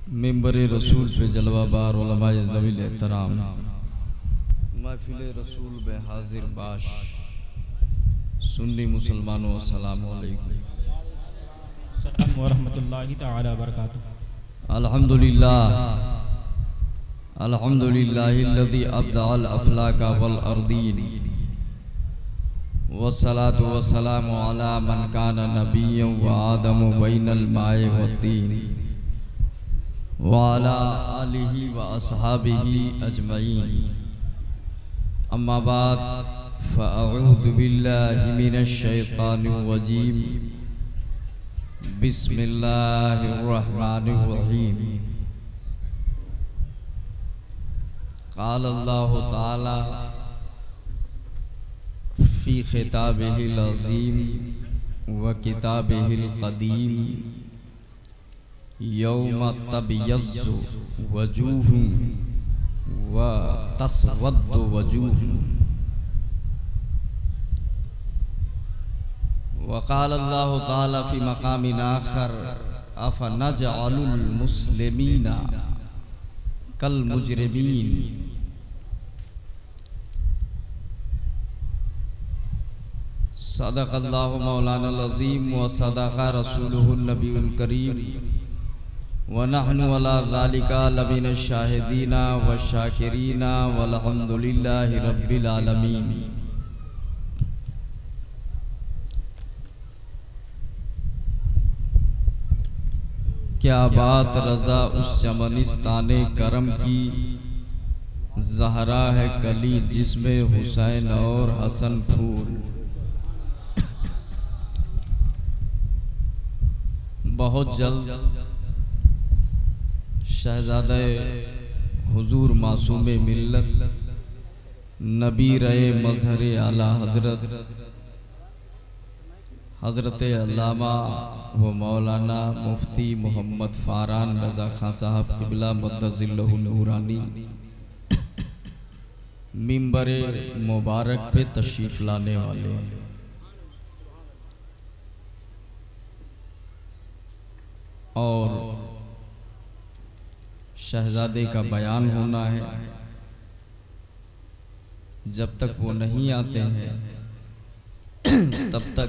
Member रसूल पे जलवाबार उलमाए ज़वील एहतराम महफिल रसूल बे हाजिर बाश सुन्नी मुसलमानों अस्सलामु अलैकुम व रहमतुल्लाहि तआला व बरकातुहू। अल्हम्दुलिल्लाहिल्लज़ी अब्दअल अफ़लाका वल अर्दीन वस्सलातु वस्सलामु अला मन काना नबिय्यन व आदमु बैनल माए वत्तीन व अला आलिहि व अस्हाबिहि अजमईन। अम्मा बाद फ़अऊज़ु बिल्लाहि मिनश शैतानिर रजीम। बिस्मिल्लाहिर रहमानिर रहीम। क़ाल अल्लाहु तआला फ़ी ख़िताबिहिल अज़ीम व किताबिहिल क़दीम यौम तबयज़्ज़ु वजूहुन व तस्वद्दु वजूहुन। व क़ाल अल्लाहु तआला फ़ी मक़ामिन आख़र अफ़नजअलुल मुस्लिमीना कल मुजरिमीन। सदक़ल्लाहु मौलानाल अज़ीम व सदक़ रसूलुहुन नबियुल करीम व नहनु अला ज़ालिका लमिनश शाहिदीना व शाकिरीना वल्हम्दुलिल्लाहि रब्बिल आलमीन। क्या बात रज़ा उस चमनिस्ताने करम की, ज़हरा है कली जिसमें हुसैन और हसन फूल। बहुत जल्द शहज़ादे हुजूर मासूम मिल्लत नबी रहे मज़हर आला हज़रत अल्लामा व मौलाना मुफ्ती मोहम्मद फ़ारान रज़ा खां साहब क़िबला मुद्दज़िल्लहु नूरानी मिंबर मुबारक पे तशरीफ़ लाने वाले हैं। और शहज़ादे का बयान होना है। जब तक वो नहीं आते हैं तब तक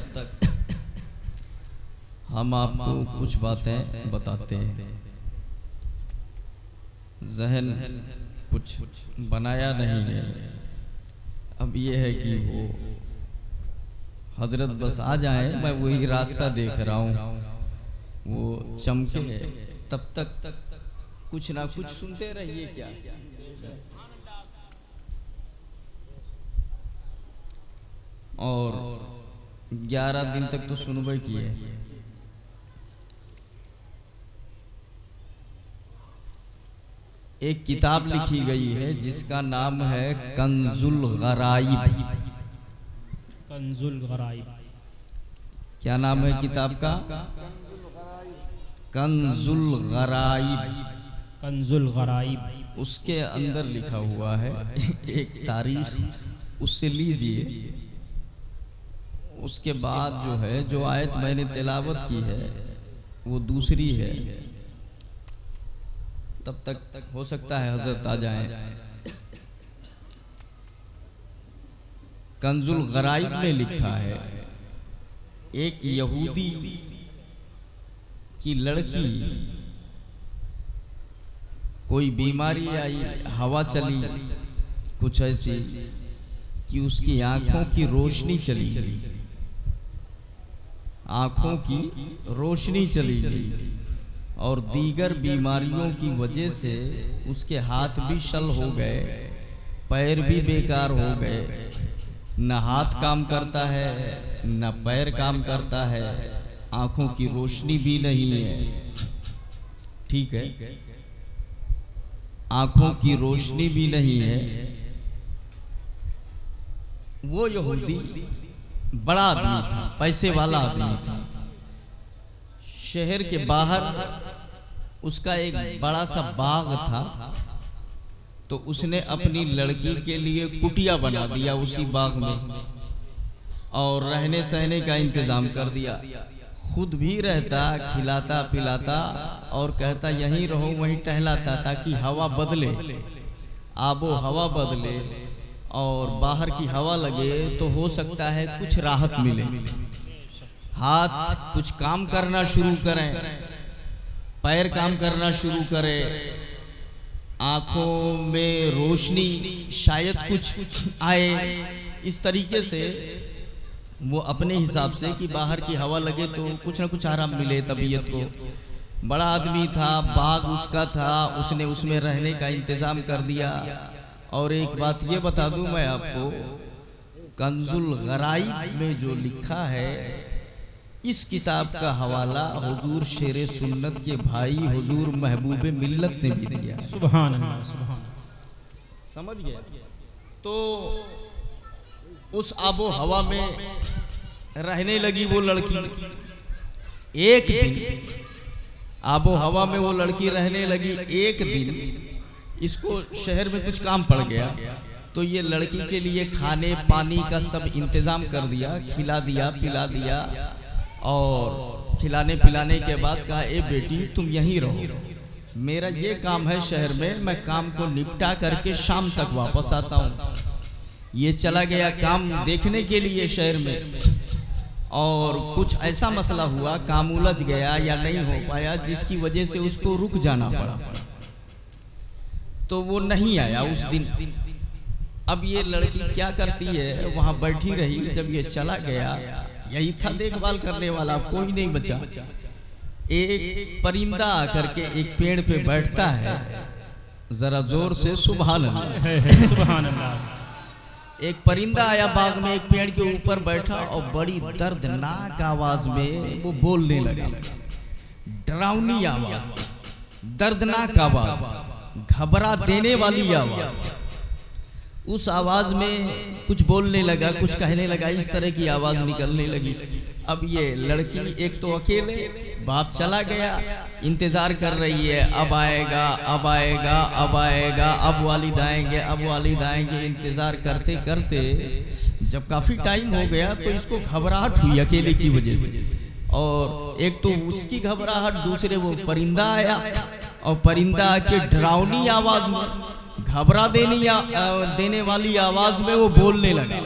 हम आपको कुछ बातें बताते हैं। ज़हन कुछ बनाया नहीं है। अब ये है कि वो हजरत बस आ जाए, मैं वही रास्ता देख रहा हूँ, वो चमके तब तक कुछ ना कुछ सुनते रहिए। क्या और 11 दिन तक तो सुनबे किए। एक किताब लिखी गई है जिसका नाम है कंजुल गराइब। कंजुल गराइब। क्या नाम है किताब का? कंजुल गराइब। कंजुल गराइब। उसके अंदर लिखा हुआ है एक तारीख, उससे लीजिए। उसके बाद जो है, जो आयत मैंने तिलावत की है वो दूसरी है। तब तक हो सकता है हजरत आ जाएं। कंजुल गराइब में लिखा है एक यहूदी की लड़की, कोई बीमारी आई, हवा चली कुछ ऐसी कि उसकी आंखों की रोशनी चली गई। आंखों की रोशनी चली गई और दीगर बीमारियों की वजह से उसके हाथ भी शल हो गए, पैर भी बेकार हो गए। न हाथ काम करता है न पैर काम करता है, आंखों की रोशनी भी नहीं है। ठीक है, आंखों की रोशनी भी नहीं है। वो यहूदी बड़ा आदमी था, पैसे वाला आदमी था। शहर के बाहर उसका एक बड़ा सा बाग था, तो उसने अपनी लड़की के लिए कुटिया बना दिया उसी बाग में और रहने सहने का इंतजाम कर दिया। खुद भी रहता, खिलाता पिलाता और कहता यहीं रहो, वहीं टहलाता, ताकि हवा बदले, आबो हवा बदले और बाहर की हवा लगे तो हो सकता है कुछ राहत मिले, हाथ कुछ काम करना शुरू करें, पैर काम करना शुरू करें, आंखों में रोशनी शायद कुछ आए। इस तरीके से वो अपने हिसाब से कि बाहर की हवा लगे तो कुछ ना कुछ आराम मिले तबीयत को। बड़ा आदमी था, बाग उसका था, उसने उसमें रहने का इंतज़ाम कर दिया। और एक बात ये बता दूं मैं आपको, कंजुल गराइब में जो लिखा है, इस किताब का हवाला हुजूर शेरे सुन्नत के भाई हुजूर महबूब मिल्लत ने भी दिया। सुभान अल्लाह, सुभान। समझ गए? तो उस आबो हवा में रहने लगी वो लड़की। एक दिन आबो हवा में वो लड़की रहने लगी। एक दिन इसको शहर में कुछ काम पड़ गया, तो ये लड़की के लिए खाने पानी का सब इंतजाम कर दिया, खिला दिया पिला दिया। और खिलाने पिलाने के बाद कहा, ए बेटी तुम यहीं रहो, मेरा ये काम है शहर में, मैं काम को निपटा करके शाम तक वापस आता हूँ। ये चला गया काम देखने के लिए शहर में, और कुछ ऐसा मसला हुआ, काम उलझ गया या नहीं हो पाया, जिसकी वजह से उसको रुक जाना पड़ा, तो वो नहीं आया उस दिन। अब ये लड़की क्या करती है, वहां बैठी रही। जब ये चला गया, यही था देखभाल करने वाला, कोई नहीं बचा। एक परिंदा आकर के एक पेड़ पे बैठता है, जरा जोर से सुभान अल्लाह, सुभान अल्लाह। एक परिंदा आया बाग में, एक पेड़ के ऊपर बैठा और बड़ी दर्दनाक आवाज में वो बोलने लगा। डरावनी आवाज, दर्दनाक आवाज, घबरा देने वाली आवाज। उस आवाज में कुछ बोलने लगा, कुछ कहने लगा, इस तरह की आवाज निकलने लगी। अब ये लड़की एक तो अकेले, बाप चला गया, इंतजार कर रही है, अब आएगा अब आएगा अब आएगा, अब वालिद आएंगे अब वालिद आएंगे। इंतजार करते करते जब काफी टाइम हो गया तो इसको घबराहट हुई अकेले की वजह से। और एक तो उसकी घबराहट, दूसरे वो परिंदा आया और परिंदा आके डरावनी आवाज में, घबरा देने वाली आवाज में वो बोलने लगा।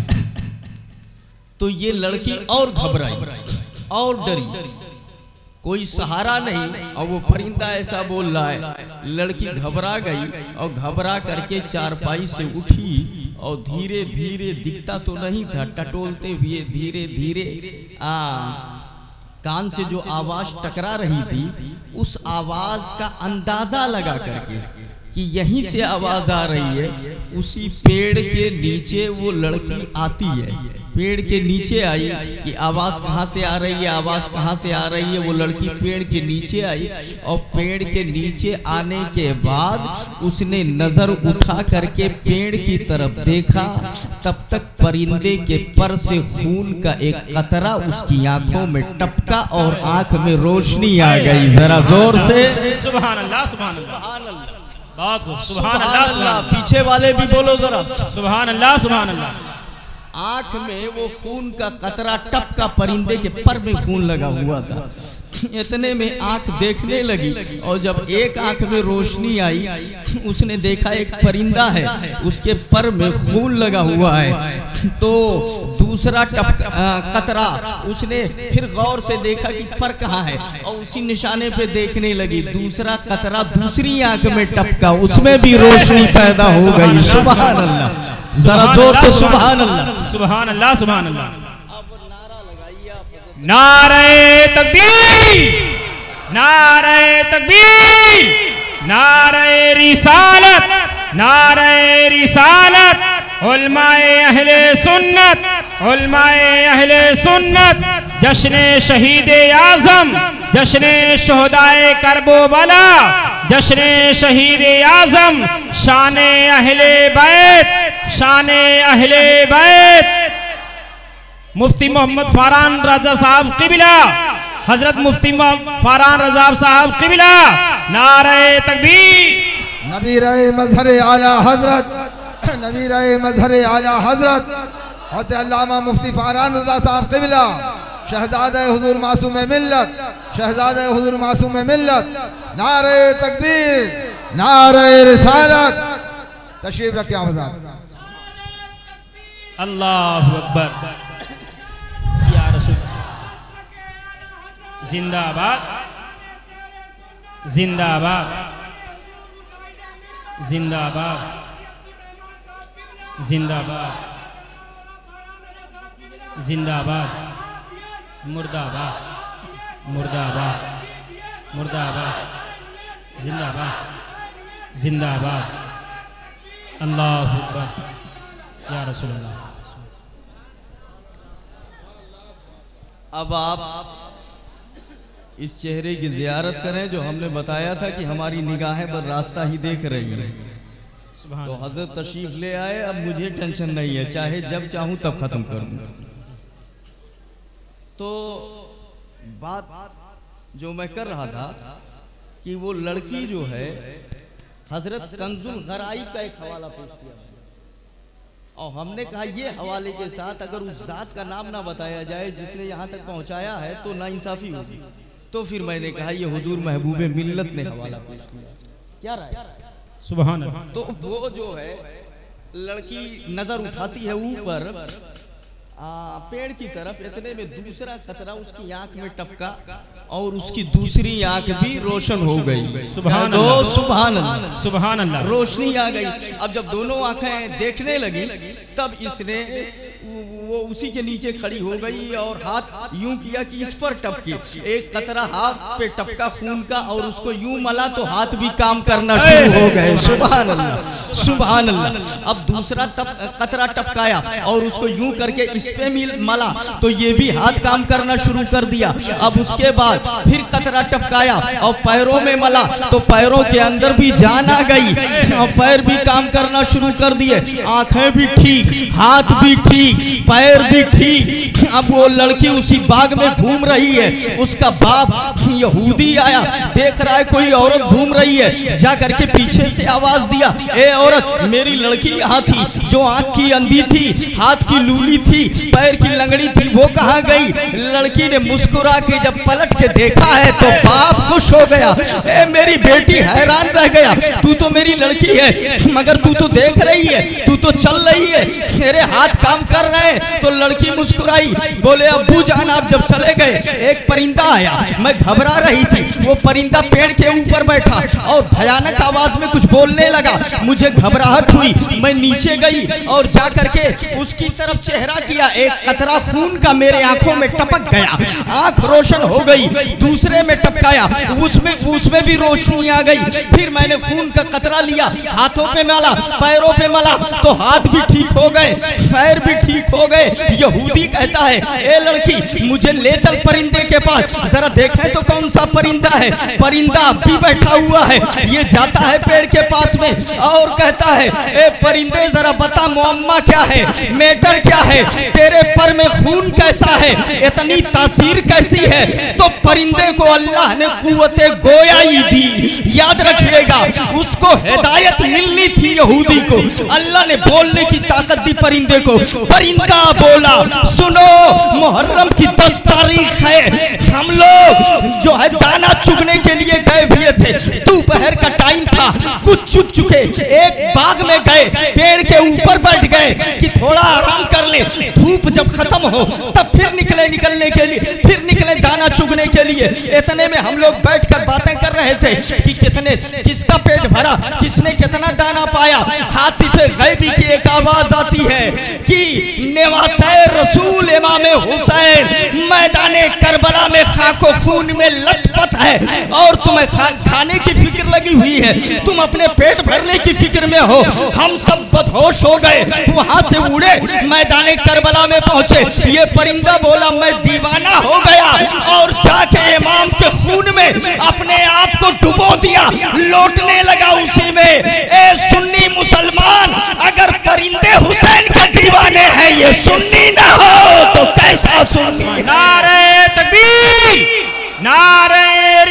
तो ये लड़की और घबराई और डरी, कोई सहारा नहीं, और वो परिंदा ऐसा बोल रहा है। लड़की घबरा गई और घबरा करके चारपाई से उठी और धीरे धीरे, दिखता तो नहीं था, टटोलते हुए धीरे धीरे कान से जो आवाज टकरा रही थी, उस आवाज का अंदाजा लगा करके कि यहीं से आवाज आ रही है, उसी पेड़ के नीचे वो लड़की आती है। पेड़ के नीचे आई कि आवाज कहाँ से आ रही है, आवाज कहाँ से आ रही है। वो लड़की पेड़ के नीचे आई और पेड़ के नीचे आने के बाद उसने नजर उठा करके पेड़ की तरफ देखा। तब तक परिंदे के पर से खून का एक कतरा उसकी आंखों में टपका और आंख में रोशनी आ गई। जरा जोर से सुभान अल्लाह, सुभान अल्लाह। बहुत खूब, सुभान अल्लाह, सुभान। पीछे वाले भी बोलो जरा, सुभान अल्लाह, सुभान अल्लाह। आंख में वो खून का कतरा टपका, परिंदे के पर में खून लगा हुआ था। इतने में आंख देखने लगी, और जब एक आंख में रोशनी आई, उसने देखा एक परिंदा है, उसके पर में खून लगा हुआ है। तो दूसरा कतरा उसने फिर गौर से देखा कि पर कहाँ है, और उसी निशाने पे देखने लगी। दूसरा कतरा दूसरी आंख में टपका, उसमें भी रोशनी पैदा हो गई। सुभान अल्लाह, जरा जोर से सुभान अल्लाह, सुभान अल्लाह, सुभान अल्लाह। नारे तकबीर, नारे तकबीर, नारे रिसालत, नारे रिसालत। उलमाए अहले सुन्नत, उलमाए अहले सुन्नत। जश्न शहीद आजम, जश्न शोहदाए करबला, जश्न शहीद आजम। शान अहले बैत, शान अहले बैत। मुफ्ती मोहम्मद फारान रजा साहब किबिला, हजरत मुफ्ती फारान रजा साहब किबिला। नारे तकबीर। नबीर मजहर आला हजरत, नबीर मजहर आला हजरत हज़रत अल्लामा मुफ्ती फारान रजा साहब किबिला, शहजादे हुजूर मासूम मिल्लत, शहजादे हुजूर मासूम मिल्लत, नारे तकबीर, नारे रिसालत। तशरीफ रखिए आवाज़। अल्लाहु अकबर। या रसूल जिंदाबाद, जिंदाबाद, जिंदाबाद, जिंदाबाद, जिंदाबाद, मुर्दाबाद, मुर्दाबाद, मुर्दाबाद, जिंदाबाद, जिंदाबाद। अल्लाहु अकबर। या रसूल अल्लाह। अब आप इस चेहरे की ज़ियारत करें जो हमने बताया था कि हमारी निगाहें बस रास्ता ही देख रही हैं। तो हजरत तशरीफ ले आए। अब मुझे टेंशन नहीं है, चाहे जब चाहूं तब खत्म कर दूं। तो बात जो मैं कर रहा था कि वो लड़की जो है हजरत कंजुल गराइब का एक हवाला पेश किया और हमने कहा ये हवाले के साथ अगर उस जात का नाम ना बताया जाए जिसने यहाँ तक पहुँचाया है तो नाइंसाफी होगी। तो फिर मैंने कहा ये हुजूर महबूबे मिल्लत ने हवाला पेश किया। क्या राय? सुभान अल्लाह। तो वो जो है लड़की नजर उठाती है ऊपर पेड़ की तरफ, इतने में दूसरा कतरा उसकी आंख में टपका और उसकी दूसरी आंख भी रोशन हो गई। सुभान अल्लाह, सुभान अल्लाह, सुभान अल्लाह। रोशनी आ गई। अब जब दोनों आंखें देखने लगी तब इसने वो उसी के नीचे खड़ी हो गई और हाथ यूं किया कि इस पर टपके। एक कतरा हाथ पे टपका खून का और उसको यूं मला तो हाथ भी काम करना शुरू हो गए। सुभान अल्लाह, सुभान अल्लाह। अब दूसरा कतरा टपकाया और उसको यूं करके इस पे मला तो ये भी हाथ काम करना शुरू कर दिया। अब उसके बाद फिर कतरा टपकाया और पैरों में मला तो पैरों के अंदर भी जान आ गई और पैर भी काम करना शुरू कर दिए। आंखें भी ठीक, हाथ भी ठीक, पैर भी ठीक। अब वो लड़की उसी बाग में घूम रही है। उसका बाप यहूदी आया, देख रहा है कोई औरत घूम रही है, जा करके पीछे से आवाज दिया, ए औरत, मेरी लड़की यहाँ थी जो आंख की अंधी थी, हाथ की लूली थी, पैर की लंगड़ी थी, वो कहाँ गई? लड़की ने मुस्कुरा के जब पलट के देखा है तो बाप खुश हो गया। ए मेरी बेटी हैरान रह गया, तू तो मेरी लड़की है मगर तू तो देख रही है, तू तो चल रही है, मेरे हाथ काम कर रहे हैं। तो लड़की मुस्कुराई, बोले अब्बू जान आप जब चले गए एक परिंदा आया, मैं घबरा रही थी, वो परिंदा पेड़ के ऊपर बैठा और भयानक आवाज में कुछ बोलने लगा, मुझे घबराहट हुई, मैं नीचे गई और जा करके उसकी तरफ चेहरा किया, एक कतरा खून का मेरे आंखों में टपक गया, आंख रोशन हो गई। दूसरे में टपकाया, उसमें भी रोशनी आ गई। फिर मैंने खून का कतरा लिया, हाथों पे मला, पैरों पे मला तो हाथ भी ठीक हो गए, पैर भी ठीक हो गए। यहूदी कहता है, ए लड़की मुझे ले चल परिंदे के पास, जरा देखें तो कौन सा परिंदा है। परिंदा अभी बैठा हुआ है, ये जाता है पेड़ के पास में और कहता है, ए परिंदे जरा बता मुअम्मा क्या है, मैटर क्या है, तेरे पर में खून कैसा है, इतनी तासीर कैसी है। तो परिंदे को अल्लाह ने कुव्वते गोयाई दी। याद रखिएगा, उसको हिदायत मिलनी थी यहूदी को, अल्लाह ने बोलने की ताकत दी परिंदे को। परिंदा बोला, सुनो मुहर्रम की 10 तारीख है, हम लोग जो है दाना चुगने के लिए गए हुए थे, दोपहर का टाइम था, कुछ चुग चुके, एक बाग में गए, पेड़ के ऊपर बैठ गए कि थोड़ा आराम कर ले, धूप जब खत्म हो तब फिर निकलने के लिए, फिर निकले दाना चुगने के लिए। इतने में हम लोग बैठकर बातें कर रहे थे कि किसका पेट भरा, किसने कितना दाना पाया। हातिफे गैबी की एक आवाज आती है कि नेवासे रसूल इमाम हुसैन मैदाने करबला में खाको खून में लथपथ है और तुम्हें खाने की फिक्र लगी हुई है, तुम अपने पेट भरने की फिक्र में हो। हम सब बदहोश हो गए, वहां से उड़े, मैदाने करबला में पहुंचे। ये परिंदा बोला, मैं दीवाना हो गया और जाके इमाम के खून में अपने आप को डुबो दिया, लौटने लगा उसी में। ए सुन्नी मुसलमान, अगर परिंदे हुसैन के दीवाने हैं, ये सुन्नी ना हो तो कैसा सुन्नी? नारे तकबीर, नारे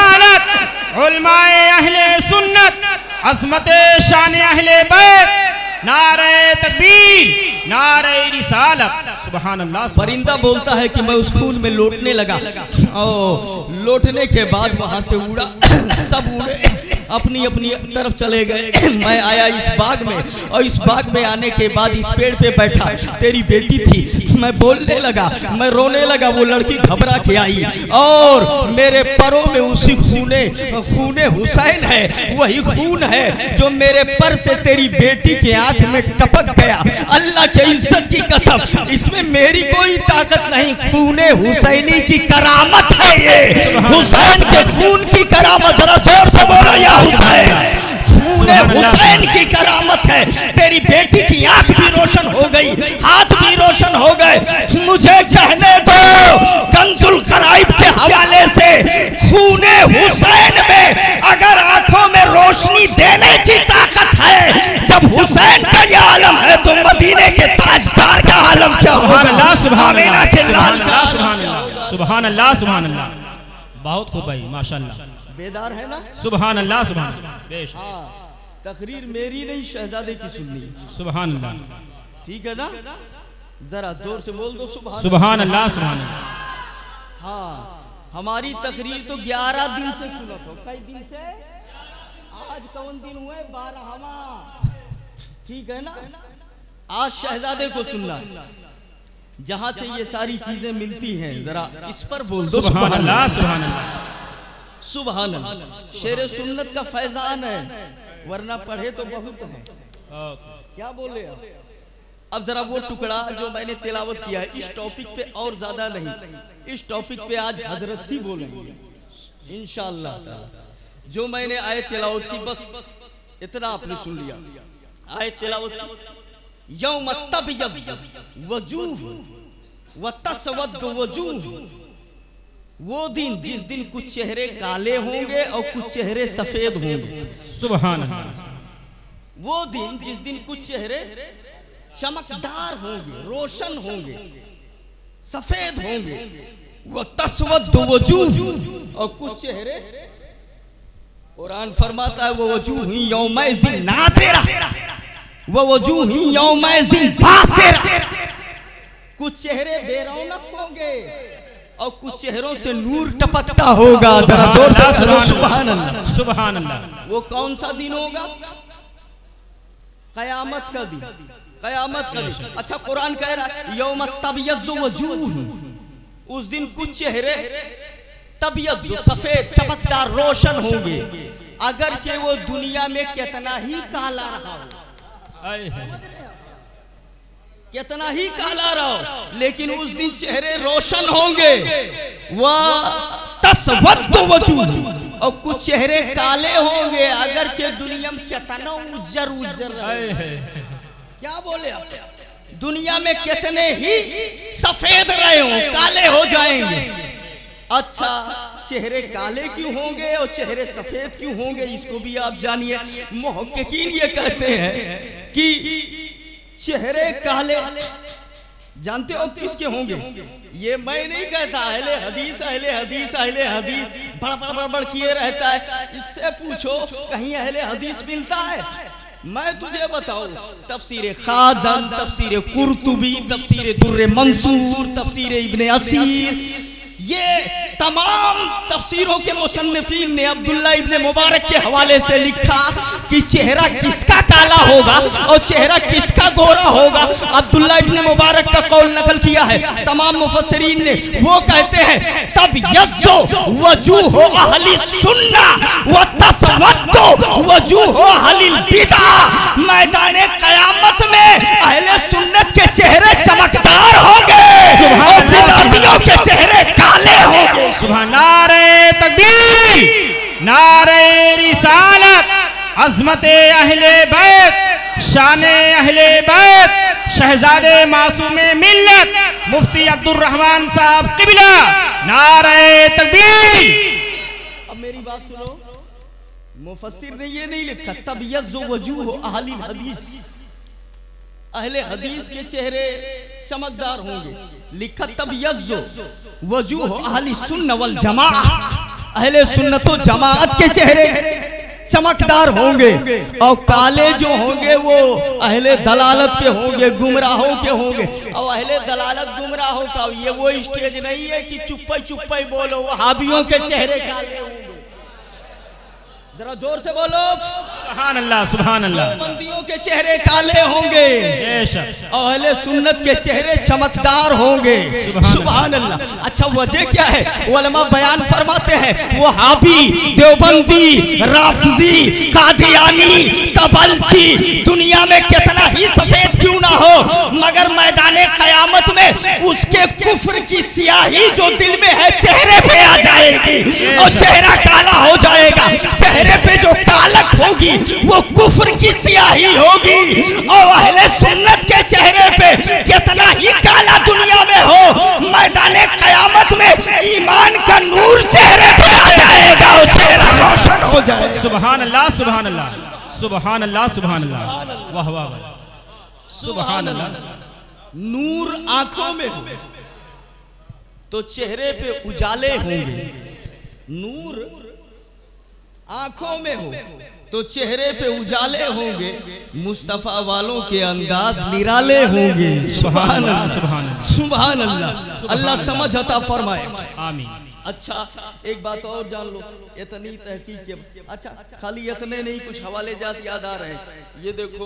रिसालत, उलमाए अहले सुन्नत, अज़मत शान अहले बैत, नारे तकबीर, नारे रिसालत, सुभान अल्लाह। परिंदा बोलता है कि मैं उस खून में लौटने लगा और लौटने के बाद वहां से उड़ा, सब उड़े अपनी अपनी तरफ चले गए। मैं आया इस बाग में और इस बाग में आने के बाद इस पेड़ पे बैठा, तेरी बेटी थी। मैं बोलने लगा, मैं रोने लगा, वो लड़की घबरा के आई और मेरे परों में उसी खूने हुसैन है, वही खून है जो मेरे पर से तेरी बेटी के आंख में टपक गया। अल्लाह के इज्जत की कसम, इसमें मेरी कोई ताकत नहीं, खूने हुसैनी की करामत है ये, हुसैन के खून की करामत। जरा जोर से बोलो या हुसैन, खूने हुसैन की करामत है। तेरी बेटी की आंख भी रोशन हो गई, हाथ भी रोशन हो गए। मुझे कहने दो कंजुल गराइब के हवाले से, खूने हुसैन में अगर आंखों में रोशनी देने की ताकत है, जब हुसैन का ये आलम है तो मदीने के ताजदार का आलम क्या होगा? सुभान अल्लाह, सुभान अल्लाह, सुभान अल्लाह। बहुत खूब भाई, माशाअल्लाह। बेदार है ना? सुभान अल्लाह, सुभान अल्लाह। हाँ, तकरीर मेरी नहीं, शहजादे की सुननी है। सुभान अल्लाह, ठीक है ना? जरा जोर से बोल दो सुभान अल्लाह, सुभान अल्लाह। हाँ, हमारी तकरीर तो 11 दिन से सुनत हो। कई दिन से? आज कौन दिन हुए? 12वां। ठीक है ना? आज शहजादे को सुनना, जहां से ये सारी चीजें मिलती हैं, जरा इस पर बोल दो सुभान अल्लाह, सुभान अल्लाह, सुभान अल्लाह। शेर सुन्नत का फैजान है, वरना पढ़े तो बहुत है। क्या बोले अब जरा वो टुकड़ा जो मैंने तिलावत किया है, इस टॉपिक पे और ज्यादा नहीं, इस टॉपिक पे आज हजरत ही बोलेंगे इंशाअल्लाह ताला। जो मैंने आयत तिलावत की, बस इतना आपने सुन लिया। आयत तिलावत की, यौम तबयज़्ज़ु वजूह व तस्वद्दु वजूह, वो दिन जिस दिन कुछ चेहरे काले होंगे और कुछ चेहरे सफेद होंगे। सुभान अल्लाह। वो दिन जिस दिन कुछ चेहरे चमकदार होंगे, रोशन होंगे, सफेद होंगे। वो तस्वद्दु वजूह, और कुछ चेहरे, कुरान फरमाता है वो वजूह यौमइज़िन नाज़िरा वो वजूह यौमइज़िन बासिरा। कुछ चेहरे बेरौनक होंगे और कुछ चेहरों से नूर टपकता होगा। जरा जोर से सुभान अल्लाह, सुभान अल्लाह। वो कौन सा दिन होगा? कयामत का दिन, कयामत का दिन। अच्छा, कुरान कह रहा है यौम तबयज़्ज़ु वजूह, उस दिन कुछ चेहरे तबयज़्ज़ु सफेद चमकदार रोशन होंगे, अगरचे वो दुनिया में कितना ही काला रहा हो, कितना ही काला रहो, लेकिन उस दिन चेहरे रोशन होंगे। वह तस्वद्दु वजूह, और कुछ चेहरे काले होंगे, अगरचे दुनिया में कितना उज्जर उज्जर। क्या बोले आप? दुनिया में कितने ही सफेद रहे हो, काले हो जाएंगे। अच्छा, चेहरे काले क्यों होंगे और चेहरे सफेद क्यों होंगे, इसको भी आप जानिए। मुहक्किकीन ये कहते हैं कि चेहरे काले जानते हो किसके होंगे? ये मैं नहीं कहता, अहले हदीस अहले हदीस अहले हदीस बड़ किए रहता है। इससे पूछो कहीं अहले हदीस मिलता है? मैं तुझे बताऊं, तफसीर खाजन, तफसीर कुर्तुबी, तफसीर दुर्र मंसूर, तफसीर इब्ने असीर, ये तमाम तफसीरों के मुसन्निफीन ने अब्दुल्ला इब्ने मुबारक के हवाले से लिखा कि चेहरा किसका काला होगा और चेहरा किसका गोरा होगा। अब्दुल्ला इब्ने मुबारक का कौल नकल किया है तमाम मुफस्सिरीन ने। वो कहते हैं तब यज़्ज़ु वजूह अहली सुन्ना व तस्वद्दु वजूह अहलिल बिदअ। मैदान क़यामत में अहले सुन्नत के चेहरे चमकदार होंगे और बिदअतियों के चेहरे काले होंगे। सुभान। नारे तकबीर, नारे रिसालत, अज़मते अहले बैत, शाने अहले बैत, शहजादे मासूमे मिल्लत, मुफ्ती अब्दुर्रहमान साहब क़िबला, नारे तकबीर। अब मेरी बात सुनो, मुफस्सिर ने ये नहीं लिखा तब यज़्ज़ु वजूह अहलिल हदीस, अहले हदीस के चेहरे चमकदार होंगे। लिखा तब यज़्ज़ु वजूह अहली सुन्नत वल जमाअह, अहले सुन्नत व जमाअत के चेहरे चमकदार होंगे, और काले जो होंगे वो अहले दलालत के होंगे, गुमराहों के होंगे। और अहले दलालत गुमराहों का ये वो स्टेज नहीं है कि चुप्पे चुप्पे बोलो, वहाबियों के चेहरे काले होंगे। जरा जोर से बोलो सुभान अल्लाह, सुभान अल्लाह। देवबंदियों के चेहरे काले होंगे और अहले सुन्नत के चेहरे चमकदार होंगे। सुभान अल्लाह। अच्छा वजह क्या है? उलमा बयान फरमाते हैं, वो हाबी, देवबंदी, राफजी, कादियानी, तबलची दुनिया में कितना ही सफेद क्यों ना हो, मगर मैदाने कयामत में उसके कुफ्र की स्याही जो दिल में है चेहरे पे आ जाएगी और चेहरा काला हो जाएगा। चेहरे पे जो कालक होगी वो कुफ्र की स्याही होगी, और अहले सुन्नत के चेहरे पे कितना ही काला दुनिया में हो, मैदाने कयामत में ईमान का नूर चेहरे पे आ जाएगा और चेहरा रोशन हो जाएगा। सुभान अल्लाह, सुभान अल्लाह, सुभान अल्लाह, सुभान अल्लाह। वाह वाह वाह, सुभान अल्लाह। नूर आंखों में हो तो चेहरे पे उजाले होंगे, नूर आंखों में हो तो चेहरे पे उजाले होंगे, मुस्तफा वालों के अंदाज निराले होंगे। सुभान अल्लाह, सुभान अल्लाह। अल्लाह समझ अता फरमाए, आमीन। अच्छा एक बात और जान लो, इतनी तहकीक के अच्छा खाली इतने नहीं, कुछ हवाले जात याद आ रहे हैं। ये देखो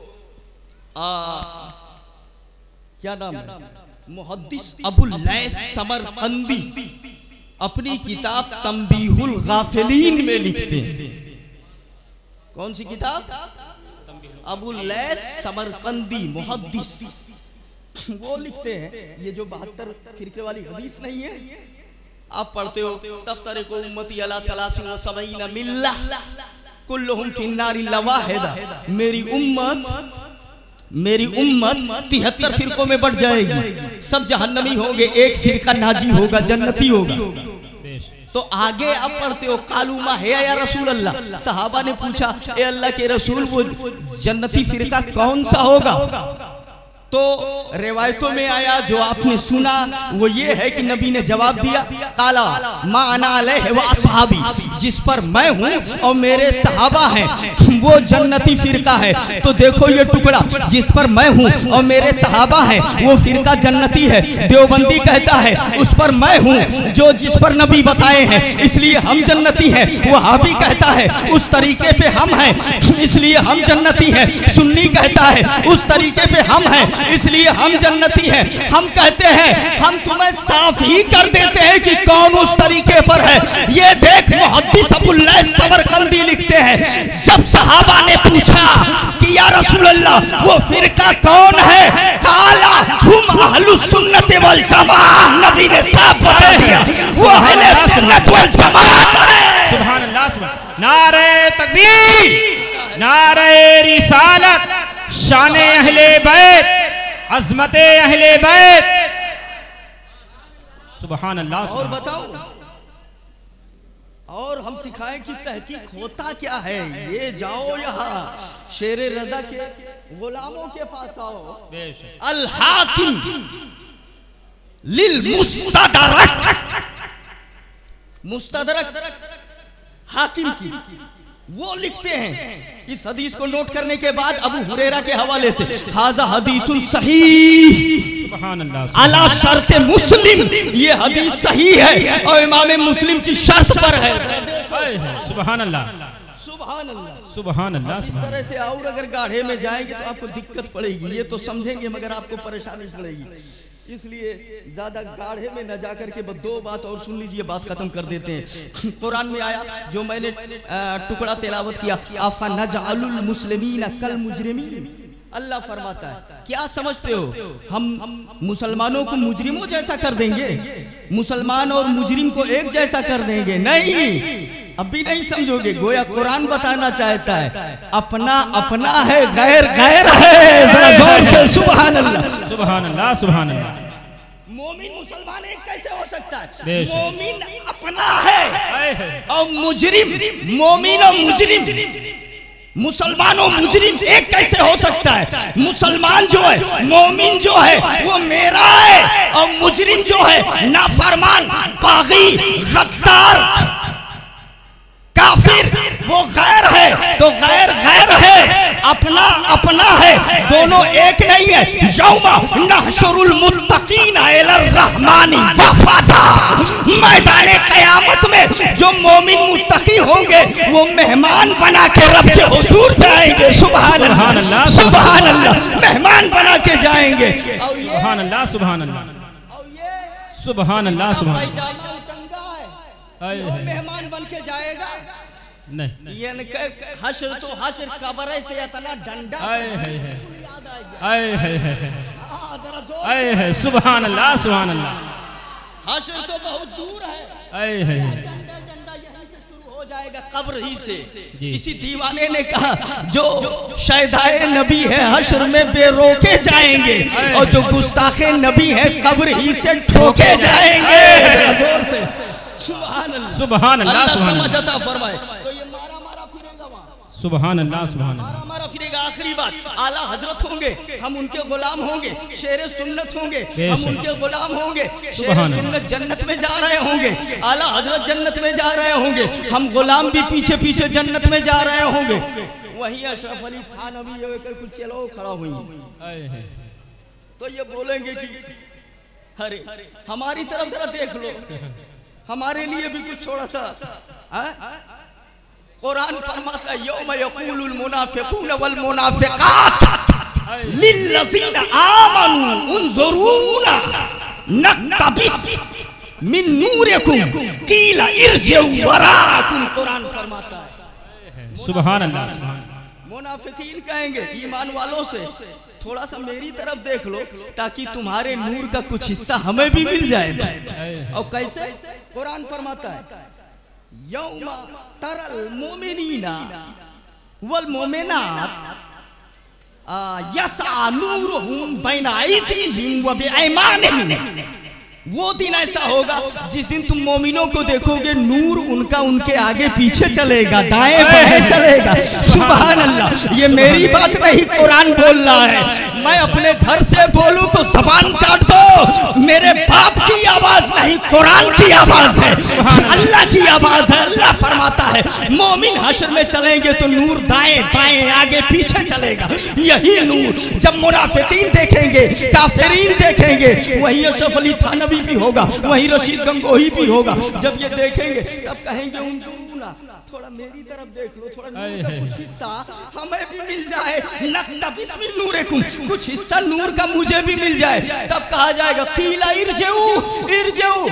क्या नाम है, मुहद्दिस अबुल लैस समरकंदी अपनी किताब तंबीहुल गाफिलीन में लिखते हैं। कौन सी किताब? अबुल लैस समरकंदी मुहद्दिस, वो लिखते हैं ये जो 72 फिरके वाली हदीस नहीं है, आप पढ़ते हो, तफ्तरिकु उम्मती अला सलासिन व सबईन मिल्ला कुल्लुहुम फिन्नार इल्ला वाहिदा, मेरी उम्मत 73 फिरकों में बढ़ जाएगी, सब जहन्नमी होंगे, एक फिरका नाजी होगा, जन्नती होगा। तो आगे आप पढ़ते हो, कालूमा है या रसूल अल्लाह, सहाबा ने पूछा ए अल्लाह के रसूल वो जन्नती फिरका कौन सा होगा? तो रिवायतों में आया जो आपने सुना वो ये है कि नबी ने जवाब दिया, काला मा अना अलैहि व असहाबी, जिस पर मैं हूँ और मेरे सहाबा हैं वो जन्नती फिरका है। तो देखो ये टुकड़ा, जिस पर मैं हूँ और मेरे सहाबा हैं वो फिरका जन्नती है। देवबंदी कहता है उस पर मैं हूँ जो जिस पर नबी बताए हैं इसलिए हम जन्नती हैं। वहाबी कहता है उस तरीके पे हम हैं इसलिए हम जन्नती हैं। सुन्नी कहता है उस तरीके पे हम हैं इसलिए हम जन्नती हैं। हम कहते हैं हम तुम्हें साफ ही कर देते हैं कि कौन उस तरीके पर है। ये देख मुहद्दिस अबुल लैस समरकंदी लिखते हैं, जब सहाबा ने पूछा कि या रसूल अल्लाह वो फिरका कौन है, काला हुम अहलुस सुन्नत वल जमाअह, नबी ने साफ बता दिया वो अहले सुन्नत वल जमाअत है। सुभान अल्लाह, सुभान। नारे तकबीर, नारे रिसालत, शाने अहले बैत, अज़मते अहले बैत। सुभान अल्लाह। और बताओ, और हम सिखाएं कि तहकीक होता क्या है। ये जाओ यहाँ शेरे रज़ा के गुलामों के पास आओ, अल हाकिम लिल मुस्तदरक, मुस्तदरक हाकिम की, वो लिखते हैं इस हदीस को नोट करने के बाद अबू हुरैरा के हवाले से, हाजा हदीसुन सहीह सुभान अल्लाह अला शर्त मुस्लिम, ये हदीस सही है और इमाम मुस्लिम की शर्त पर है। सुभान अल्लाह, सुभान अल्लाह, सुभान अल्लाह। इस तरह से और अगर गाढ़े में जाएंगे तो आपको दिक्कत पड़ेगी, ये तो समझेंगे मगर आपको परेशानी पड़ेगी, इसलिए ज्यादा गाढ़े में न जाकर के बस दो बात और सुन लीजिए, बात खत्म कर देते हैं। कुरान में आया जो मैंने टुकड़ा तिलावत किया, आफा नजअलुल मुस्लिमीन कल मुजरिमीन, अल्लाह फरमाता है क्या समझते हो हम मुसलमानों को मुजरिमों जैसा कर देंगे, मुसलमान और मुजरिम को एक जैसा कर देंगे? नहीं, अब भी नहीं समझोगे। गोया कुरान बताना चाहता है अपना अपना है, गैर गैर है। जरा जोर से सुभान अल्लाह, सुभान अल्लाह, सुभान अल्लाह। मोमिन मुसलमान एक कैसे हो सकता है? मोमिन अपना है और मुजरिम, मोमिन और मुजरिम, मुसलमान और मुजरिम एक कैसे हो सकता है? मुसलमान जो है, मोमिन जो है वो मेरा है और मुजरिम जो है नाफरमान, बागी, गद्दार, काफिर वो गैर है। तो गैर गैर है, अपना अपना है, दोनों एक नहीं है। यौमा नहशुरुल मुत्तकीना इलर रहमानी वफदा, मैदान क़यामत में जो मोमिन मुत्तकी होंगे वो मेहमान बना के रब के हुजूर जाएंगे। सुभान अल्लाह, सुभान अल्लाह, मेहमान बना के जाएंगे। सुभान अल्लाह, सुभान अल्लाह, सुभान अल्लाह, सुभान अल्लाह। मेहमान बन के जाएगा नहीं, ये हश्र तो हश्र कब्र से इतना डंडा सुभान अल्लाह, सुभान अल्लाह। हश्र तो बहुत दूर है, डंडा यहीं से शुरू हो जाएगा, कब्र ही से। किसी दीवाने ने कहा जो शहदाए नबी है हश्र में बेरोके जाएंगे, और जो गुस्ताखे नबी है कब्र ही से ठोके जाएंगे। जोर से सुभान अल्लाह, सुभान अल्लाह, फरमाए। तो ये मारा मारा फिरेगा वहाँ, सुभान अल्लाह, सुभान अल्लाह, मारा मारा फिरेगा। आखिरी बात, आला हजरत होंगे, हम उनके गुलाम होंगे, शेरे सुन्नत होंगे, हम उनके गुलाम होंगे, शेरे सुन्नत जन्नत में जा रहे होंगे, आला हजरत जन्नत में जा रहे होंगे, हम गुलाम भी पीछे पीछे जन्नत में जा रहे होंगे। वहीं अशरफ अली थानवी कुछ चलो खड़ा हुई, तो ये बोलेंगे कि अरे हमारी तरफ जरा देख लो, हमारे लिए भी कुछ थोड़ा सा। कुरान फरमाता है यौम यक़ूलुल मुनाफ़िक़ून वल मुनाफ़िक़ात लिल्लज़ीना आमनू उन्ज़ुरूना नक़्तबिस मिन नूरिकुम क़ीला इरजिऊ वराअकुम। कुरान फरमाता है सुभान अल्लाह, सुभान अल्लाह। मुनाफिकीन कहेंगे ईमान वालों से थोड़ा सा मेरी तरफ देख लो ताकि तुम्हारे नूर का कुछ हिस्सा हमें भी मिल जाए। और कैसे? कुरान फरमाता है यौमा तरल मोमिनीना वल मोमिनात यस्आ नूरुहुम बैना अयदीहिम व बिअयमानिहिम। वो दिन ऐसा होगा जिस दिन तुम मोमिनों को देखोगे नूर उनका उनके आगे पीछे चलेगा, दाएं बाएं चलेगा। सुभान अल्लाह, ये मेरी बात नहीं, कुरान बोल रहा है। मैं अपने घर से बोलूं तो जबान काट दो, मेरे बाप की आवाज नहीं, कुरान की आवाज है, अल्लाह की आवाज है। अल्लाह फरमाता है मोमिन हश्र में चलेंगे तो नूर दाएं बाएं आगे पीछे चलेगा। यही नूर जब मुनाफिकीन देखेंगे, काफिरीन देखेंगे, वही अशरफ अली थानवी भी होगा, वही रशीद गंगोही भी होगा। जब ये देखेंगे तब कहेंगे उन्जुरूना, थोड़ा मेरी तरफ देख लो, थोड़ा नूर का कुछ हिस्सा हमें भी मिल जाए, नक़्तबिस मिन नूरिकुम, कुछ हिस्सा नूर का मुझे भी मिल जाए। तब कहा जाएगा क़ीला इरजिऊ इरजिऊ,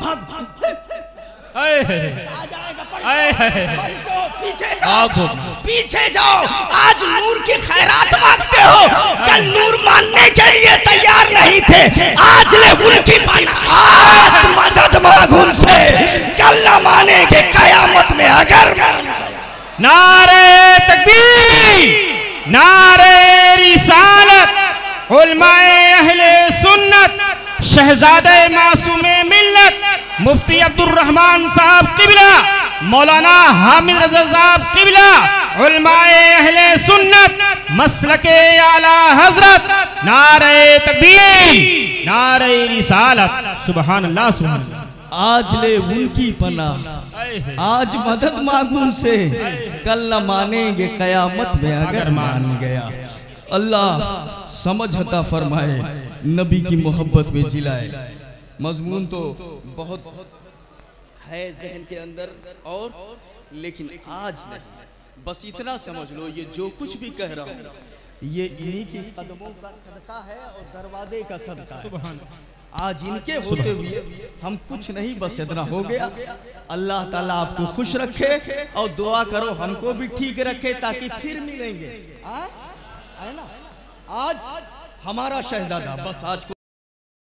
पीछे जाओ, पीछे जाओ। आज नूर की खैरात मांगते हो, कल नूर मानने के लिए तैयार नहीं थे, आज ले उनकी आज मदद मांग उनसे, कल न मानेंगे कयामत में। अगर नारे तकबीर, नारे रिसालत, उलमाए अहले सुन्नत, शहजादे मासूमे मिल्लत मुफ्ती अब्दुल रहमान साहब किबला, मौलाना हामिद रजा साहब किबला, उलमाए अहले सुन्नत, मसलके आला हजरत, नारे तकबीर, नारे रिसालत। सुभान अल्लाह, सुभान अल्लाह। आज ले उनकी पनाह, आज मदद मांगू उनसे, कल न मानेंगे कयामत में अगर मान गया। अल्लाह समझ अता फरमाए, नबी की मोहब्बत में जिलाए। मजमून तो बहुत है जहन के अंदर, और लेकिन आज नहीं, बस इतना समझ लो ये जो कुछ भी कह रहा हूँ ये इन्हीं के कदमों का सदका है और दरवाजे का सदका है। आज इनके होते हुए हम कुछ नहीं, बस इतना हो गया। अल्लाह ताला आपको खुश रखे और दुआ करो हमको भी ठीक रखे ताकि फिर मिलेंगे। है ना? आज हमारा शहजादा बस आज